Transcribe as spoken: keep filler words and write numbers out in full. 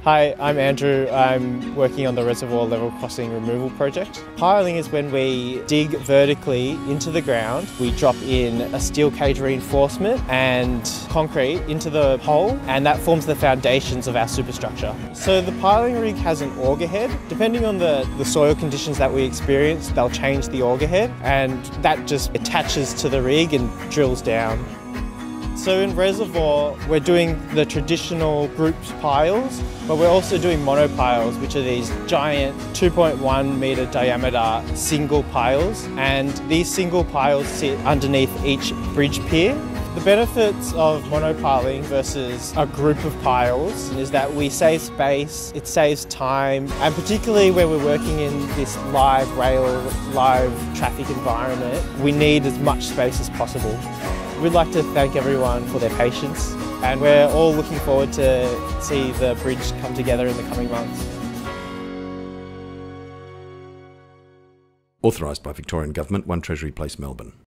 Hi, I'm Andrew. I'm working on the Reservoir level crossing removal project. Piling is when we dig vertically into the ground. We drop in a steel cage reinforcement and concrete into the hole, and that forms the foundations of our superstructure. So the piling rig has an auger head. Depending on the, the soil conditions that we experience, they'll change the auger head, and that just attaches to the rig and drills down. So in Reservoir, we're doing the traditional grouped piles, but we're also doing monopiles, which are these giant two point one metre diameter single piles. And these single piles sit underneath each bridge pier. The benefits of monopiling versus a group of piles is that we save space, it saves time, and particularly when we're working in this live rail, live traffic environment, we need as much space as possible. We'd like to thank everyone for their patience, and we're all looking forward to see the bridge come together in the coming months. Authorised by Victorian Government, one Treasury Place, Melbourne.